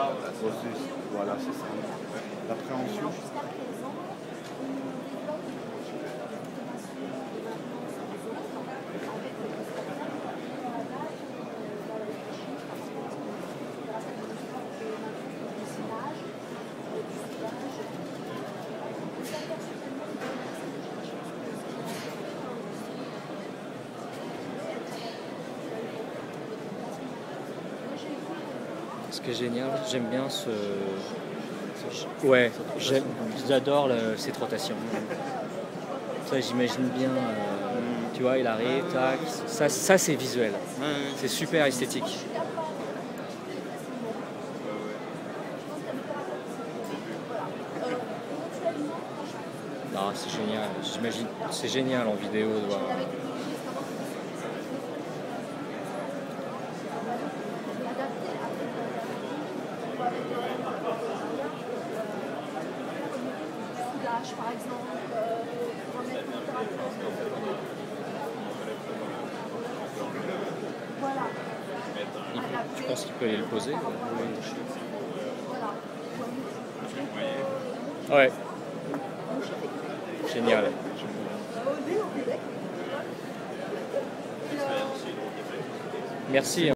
Voilà, c'est ça. L'appréhension. Ce qui est génial, j'aime bien ouais, j'adore cette rotation. Ça, j'imagine bien, tu vois, il arrive, tac, ça c'est visuel. C'est super esthétique. Non, c'est génial, j'imagine, c'est génial en vidéo de voir. Par exemple, remettre une voilà. Tu penses qu'il peut aller le poser? Ouais. Génial. Merci.